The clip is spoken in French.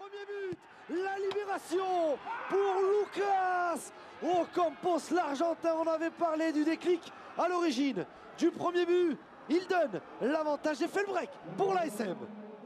Premier but, la libération pour Lucas Ocampos, l'Argentin. On avait parlé du déclic à l'origine du premier but. Il donne l'avantage et fait le break pour l'ASM.